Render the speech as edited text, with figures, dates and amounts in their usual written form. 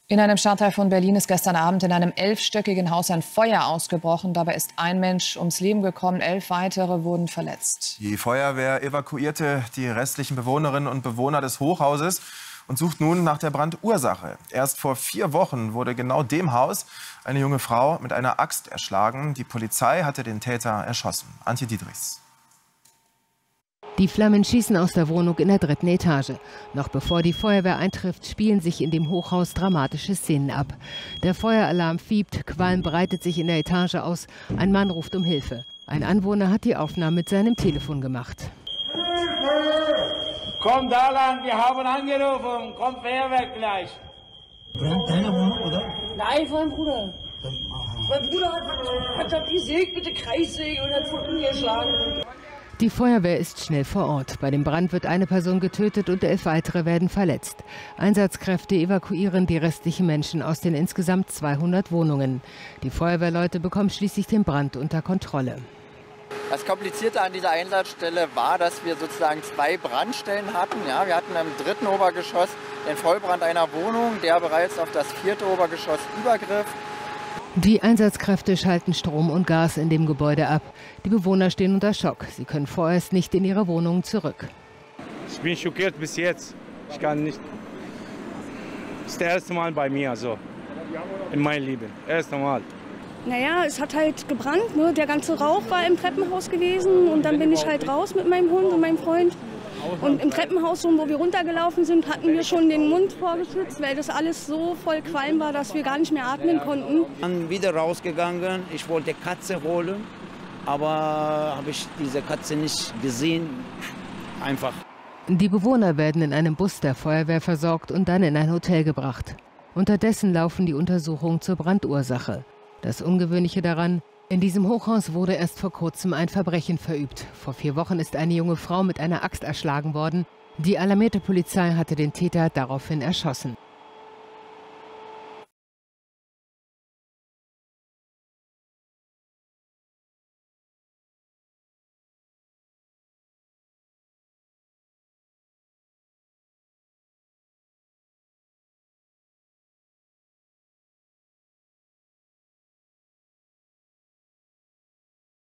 In einem Stadtteil von Berlin ist gestern Abend in einem 11-stöckigen Haus ein Feuer ausgebrochen. Dabei ist ein Mensch ums Leben gekommen, 11 weitere wurden verletzt. Die Feuerwehr evakuierte die restlichen Bewohnerinnen und Bewohner des Hochhauses und sucht nun nach der Brandursache. Erst vor 4 Wochen wurde genau dem Haus eine junge Frau mit einer Axt erschlagen. Die Polizei hatte den Täter erschossen. Antje Diedrichs. Die Flammen schießen aus der Wohnung in der 3. Etage. Noch bevor die Feuerwehr eintrifft, spielen sich in dem Hochhaus dramatische Szenen ab. Der Feueralarm fiebt, Qualm breitet sich in der Etage aus. Ein Mann ruft um Hilfe. Ein Anwohner hat die Aufnahme mit seinem Telefon gemacht. Komm da lang, wir haben angerufen. Kommt Feuerwehr gleich. Deine Wohnung, oder? Nein, von meinem Bruder. Mein Bruder hat da gesägt mit der Kreissäge und hat von ihm geschlagen. Die Feuerwehr ist schnell vor Ort. Bei dem Brand wird eine Person getötet und 11 weitere werden verletzt. Einsatzkräfte evakuieren die restlichen Menschen aus den insgesamt 200 Wohnungen. Die Feuerwehrleute bekommen schließlich den Brand unter Kontrolle. Das Komplizierte an dieser Einsatzstelle war, dass wir sozusagen 2 Brandstellen hatten. Ja, wir hatten im 3. Obergeschoss den Vollbrand einer Wohnung, der bereits auf das 4. Obergeschoss übergriff. Die Einsatzkräfte schalten Strom und Gas in dem Gebäude ab. Die Bewohner stehen unter Schock. Sie können vorerst nicht in ihre Wohnungen zurück. Ich bin schockiert bis jetzt. Ich kann nicht. Das ist das erste Mal bei mir so. In meinem Leben. Erste Mal. Naja, es hat halt gebrannt. Ne? Der ganze Rauch war im Treppenhaus gewesen. Und dann bin ich halt raus mit meinem Hund und meinem Freund. Und im Treppenhaus, wo wir runtergelaufen sind, hatten wir schon den Mund vorgeschützt, weil das alles so voll Qualm war, dass wir gar nicht mehr atmen konnten. Dann wieder rausgegangen. Ich wollte Katze holen, aber habe ich diese Katze nicht gesehen. Einfach. Die Bewohner werden in einem Bus der Feuerwehr versorgt und dann in ein Hotel gebracht. Unterdessen laufen die Untersuchungen zur Brandursache. Das Ungewöhnliche daran: in diesem Hochhaus wurde erst vor kurzem ein Verbrechen verübt. Vor 4 Wochen ist eine junge Frau mit einer Axt erschlagen worden. Die alarmierte Polizei hatte den Täter daraufhin erschossen.